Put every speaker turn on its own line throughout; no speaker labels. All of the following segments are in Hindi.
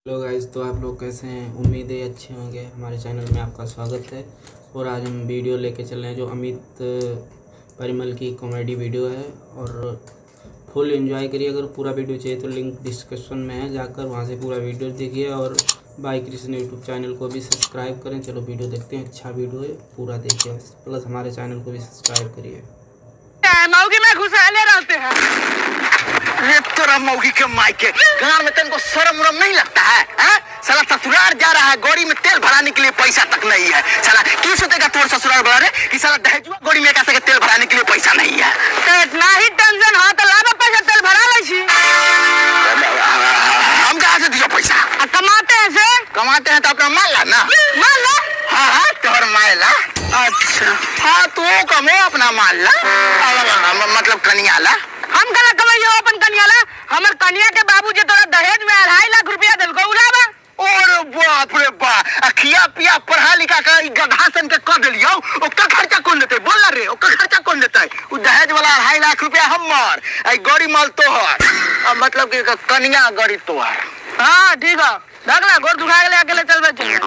हेलो गाइस, तो आप लोग कैसे हैं? उम्मीद है अच्छे होंगे। हमारे चैनल में आपका स्वागत है। और आज हम वीडियो लेके चल रहे हैं जो अमित परिमल की कॉमेडी वीडियो है, और फुल एंजॉय करिए। अगर पूरा वीडियो चाहिए तो लिंक डिस्क्रिप्शन में है, जाकर वहां से पूरा वीडियो देखिए। और बाई कृष्ण यूट्यूब चैनल को भी सब्सक्राइब करें। चलो वीडियो देखते हैं, अच्छा वीडियो है, पूरा देखिए, प्लस हमारे चैनल को भी सब्सक्राइब करिए।
मौगी में घुसाले रहते हैं। अरे तोरा मौगी के मायके गांव में तुमको शर्म उरम नहीं लगता है? साला ससुराल जा रहा है, गोड़ी में तेल भराने के लिए पैसा तक नहीं है। साला क्यों सोचेगा तोर ससुराल वाला रे कि साला दहेजुआ गोड़ी में कैसे तेल भराने के लिए पैसा नहीं है? तो इतना ही टेंशन हो तो लाभ पैसा तेल भरा ले छी। हम कहाँ से दियो पैसा? कमाते हैं से कमाते हैं तो अपना माल ला ना, माल ला। हाँ तोहर माल ला। अच्छा हाँ तू कमो अपना माल ला, मतलब कनिया ला। हम गला कमाइयो अपन कनिया ला। हमर कनिया के बाबूजी तोरा दहेज में 2.5 लाख रुपया देलको उलावा। और बाप रे बाप, अखिया पिया पढ़ा लिखा का गधा सन के कर देलियो। ओकर खर्चा कौन देते? बोल ना रे, ओकर खर्चा कौन देते? उ दहेज वाला 2.5 लाख रुपया हमर, आई गड़ी माल तोहर, मतलब कि कनिया गड़ी तोहर। हां ठीक है, धगला गोर दुखा गेले, अकेले चल बे।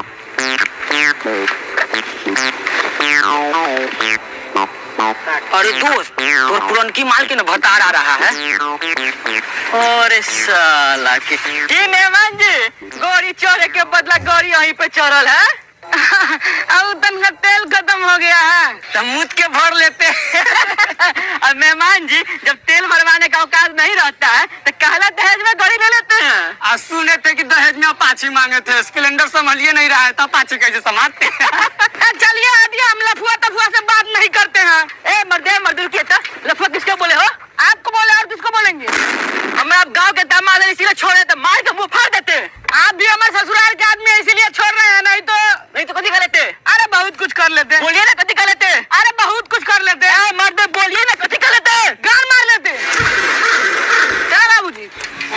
अरे दोस्त, तोर पुरनकी माल के न भतार आ रहा है। अरे साला के जी मेहमान जी, गोरी चढ़े के बदला गोरी यहीं पे चढ़ल है। अब तन का तेल खत्म हो गया है तो मुझ के भर लेते। और मेहमान जी, जब तेल भरवाने का औकात नहीं रहता है तो कहला दहेज में गाड़ी ले लेते हैं। आज सुने थे कि दहेज में अपाची मांगे थे, स्प्लेंडर संभालिए नहीं रहा है तो अपाची कैसे संभालते हैं? चलिए आदिया, हम लफुआ तफुआ से बात नहीं करते हैं। ए मर्दे मर्दुल के लफुआ किसको बोले हो? आपको बोले और किसको बोलेंगे? हम आप गांव के दामाद हैं इसीलिए छोड़े थे, मार के वो फाड़ देते। आप भी हमारे ससुराल के आदमी है इसीलिए छोड़ रहे हैं, नहीं तो कभी कर लेते। अरे बहुत कुछ कर लेते। बोलिए ना कभी कर लेते। अरे बहुत कुछ कर लेते। मर्दे बोलिए ना कभी कर लेते। गान मार लेते। क्या बाबूजी?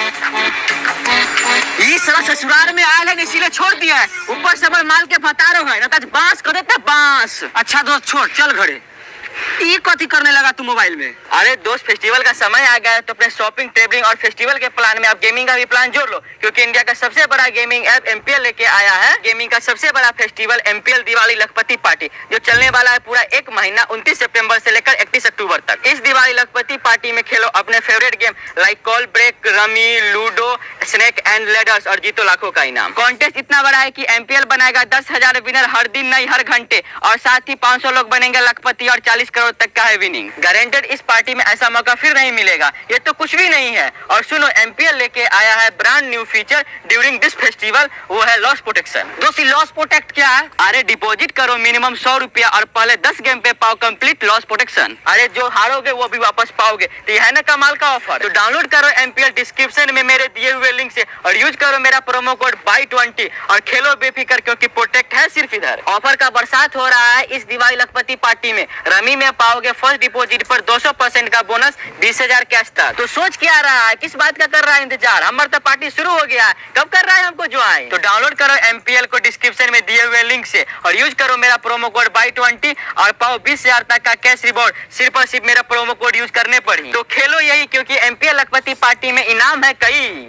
इस साला ससुराल में आया है इसीलिए छोड़ दिया है। ऊपर से माल के फतारो है ना, तो बांस कर देते बांस। अच्छा दोस्त छोड़, चल घरे। ये कथी करने लगा तू मोबाइल में? अरे दोस्त, फेस्टिवल का समय आ गया है तो अपने शॉपिंग, ट्रेवलिंग और फेस्टिवल के प्लान में आप गेमिंग का भी प्लान जोड़ लो, क्योंकि इंडिया का सबसे बड़ा गेमिंग ऐप एमपीएल लेके आया है गेमिंग का सबसे बड़ा फेस्टिवल एमपीएल दिवाली लखपति पार्टी, जो चलने वाला है पूरा 1 महीना 29 सितंबर से लेकर 31 अक्टूबर तक। इस दिवाली लखपति पार्टी में खेलो अपने favourite game like call break, rummy, ludo, snake and ladders और जीतो लाखों का इनाम। कॉन्टेस्ट इतना बड़ा है कि एमपीएल बनाएगा 10,000 विनर हर दिन नहीं हर घंटे, और साथ ही 500 लोग बनेंगे लखपति और 40 करोड़ तक का है विनिंग गारंटेड। इस पार्टी में ऐसा मौका फिर नहीं मिलेगा। ये तो कुछ भी नहीं है। और सुनो, एमपीएल लेके आया है brand new feature during this festival, वो है लॉस प्रोटेक्शन। दोस्ती लॉस प्रोटेक्ट क्या है? अरे डिपॉजिट करो मिनिमम 100 रुपया और पहले 10 गेम पे पाओ कंप्लीट लॉस प्रोटेक्शन। अरे जो हारोगे वो भी वापस पाओगे, तो यह है ना कमाल का ऑफर। तो डाउनलोड करो एमपीएल डिस्क्रिप्शन में मेरे दिए हुए लिंक से, और यूज करो मेरा प्रोमो कोड BUY20 और खेलो बेफिक्र, क्योंकि प्रोटेक्ट है सिर्फ इधर। ऑफर का बरसात हो रहा है इस दिवाली लखपति पार्टी में। रमी में पाओगे फर्स्ट डिपॉजिट पर 200% का बोनस, 20,000 कैश तक। तो सोच क्या रहा है, किस बात का कर रहा है इंतजार? हमारा तो पार्टी शुरू हो गया है, कब कर रहा है हमको ज्वाइन? तो डाउनलोड करो एमपीएल को डिस्क्रिप्शन में दिए हुए लिंक से, और यूज करो मेरा प्रोमो कोड BUY20 और पाओ 20,000 तक का कैश रिवॉर्ड सिर्फ और सिर्फ मेरा प्रोमो कोड यूज करने पर ही। तो खेलो यही, क्योंकि एमपीएल लखपति पार्टी में इनाम है कई।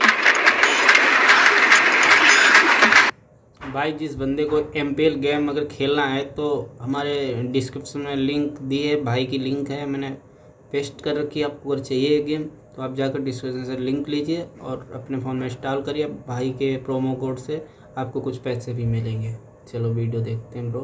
भाई, जिस बंदे को एमपीएल गेम अगर खेलना है तो हमारे डिस्क्रिप्शन में लिंक दी है, भाई की लिंक है, मैंने पेस्ट कर रखी है। आपको अगर चाहिए गेम तो आप जाकर डिस्क्रिप्शन से लिंक लीजिए और अपने फ़ोन में इंस्टॉल करिए। भाई के प्रोमो कोड से आपको कुछ पैसे भी मिलेंगे। चलो वीडियो देखते हैं ब्रो।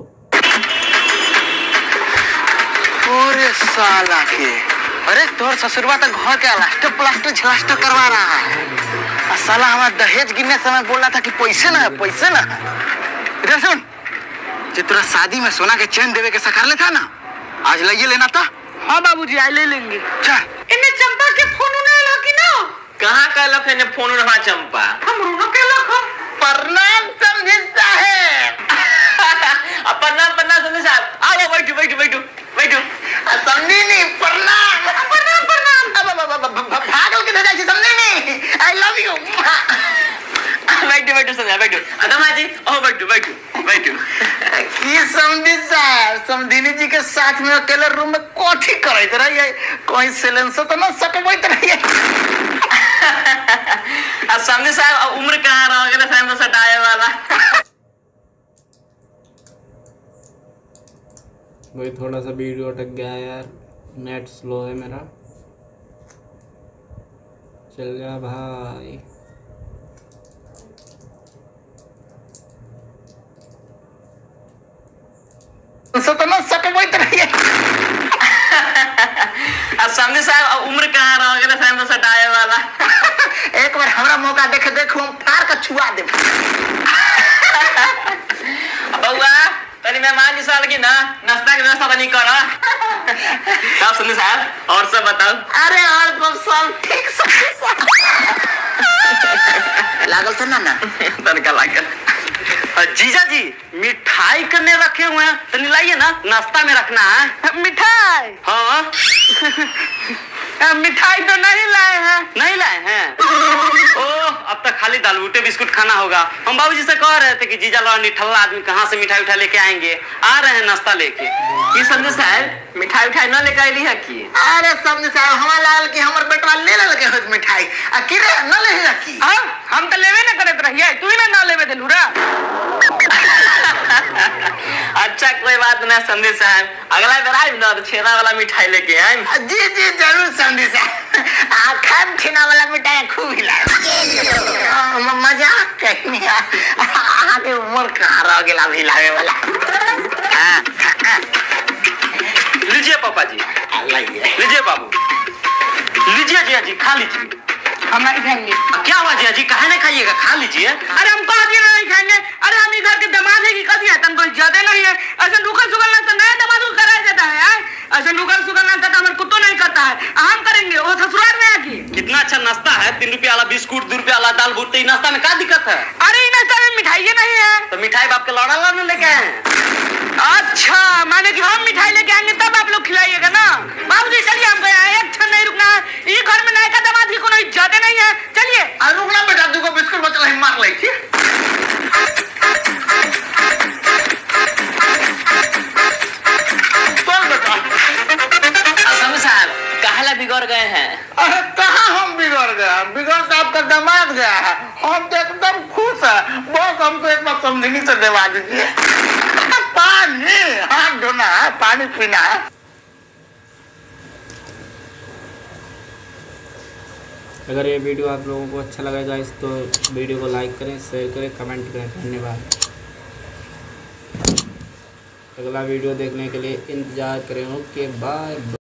अरे साला के, अरे तोर ससुरवा तो घर के लास्टर प्लास्टर झलास्टर करवा रहा है। साला हमारा दहेज गिनने समय बोला था कि पैसे ना पैसे ना। इधर सुन, जो तेरा शादी में सोना के चैन देवे के सकार ले था ना, आज लइए लेना था। हाँ बाबूजी, आज ले लेंगे। चल इन्हें चंपा के फोन नहीं लगी ना। कहाँ का लख ने फोन रहा चंपा? हम रोनो के लख। प्रणाम समझी साहब। प्रणाम प्रणाम समझी साहब। आओ बैठो बैठो बैठो बैठो। समझी नहीं, प्रणाम प्रणाम प्रणाम। भागल के दादा जी, समझी नहीं, आई लव यू। बैठो बैठो समझा, बैठो अदमा जी, ओ बैठो बैठो बैठो। की समझी साहब, समझिनी जी के साथ में अकेले रूम में कोठी करैत रहिए, कोई सिलेंसर तो ना सकबैत रहिए। समझी साहब उम्र कहाँ रह गए?
वही थोड़ा सा वीडियो अटक गया है यार, नेट स्लो है मेरा। चल जा भाई।
सामने साहब उम्र कहाँ रह गया सामने सटाए वाला। एक बार हमारा मौका देखे, देखो हम फाड़ का छुआ दे। बउआ तनी मेहमान जी साल की ना नाश्ता की व्यवस्था तो नहीं करा। आप सुनिए साहब, और सब बताओ। अरे और सब ठीक लागल था ना तनका लागल। जीजा जी मिठाई करने रखे हुए हैं, तो लाइए ना, नाश्ता में रखना है। मिठाई? हाँ। मिठाई तो नहीं लाए हैं। नहीं लाए हैं? ओह, अब तक खाली दाल बूटे बिस्कुट खाना होगा। हम बाबूजी से कह रहे थे कि जीजा लोग निठल्ला आदमी कहाँ से मिठाई उठा लेके आएंगे। आ रहे हैं नाश्ता लेके। की समझे साहब, मिठाई उठाई न लेके आइली है की? अरे समझे साहब, हमारा लागल कि हमर बेटवा ले लगे हो मिठाई, अकेले न ले की। हम तो लेवे न करत रहिए, तू ही ना लेवे देलू रा। अच्छा कोई बात नहीं समझे साहब, अगला बार आए ना तो छेना वाला मिठाई लेके आए। जी जी जरूर समझे साहब, आखन छेना वाला मिठाई खूब हिलाए। मजाक कहनी आगे उम्र कहाँ रह गया हिलावे वाला। लीजिए पापा जी, लीजिए बाबू, लीजिए जिया जी, खा लीजिए। हम नहीं खाएंगे। क्या हुआ जिया जी, काहे नहीं खाइएगा, खा लीजिए। अरे हम कहा दिए नहीं खाएंगे। अरे हम घर के दामाद है कि कभी है, तन कोई ज्यादा नहीं है। ऐसा रुकल सुगल ना तो नया दामाद को कराया जाता है। ऐसा रुकल सुगल ना तो हमारे कुत्तों नहीं करता है। हम करेंगे वो ससुराल में आके। कितना अच्छा नाश्ता है, 3 रुपया वाला बिस्कुट, 2 रुपया वाला दाल बूटे। नाश्ता में क्या दिक्कत है? अरे नाश्ता में मिठाई नहीं है तो मिठाई बाप के लौड़ा लाने लेके आए। अच्छा माने कि हम मिठाई लेके आएंगे तब आप लोग खिलाइएगा ना। बाबूजी चलिए, हमको यहाँ एक क्षण नहीं रुकना है। ये घर में नया दामाद की कोई इज्जत नहीं है। चलिए रुकना बेटा, 2 बिस्कुट बचल है, मार ली। कहला बिगड़ गए हैं। अरे कहाँ हम बिगड़ गए, बिगड़ तो आपका दामाद गया है। हम तो एकदम खुश है। बस हमको एक बार समझनी से दिलवा दीजिए। पानी हाथ धोना है, पानी पीना है।
अगर ये वीडियो आप लोगों को अच्छा लगा गाइस तो वीडियो को लाइक करें, शेयर करें, कमेंट करें। धन्यवाद। अगला वीडियो देखने के लिए इंतज़ार करें। Okay bye.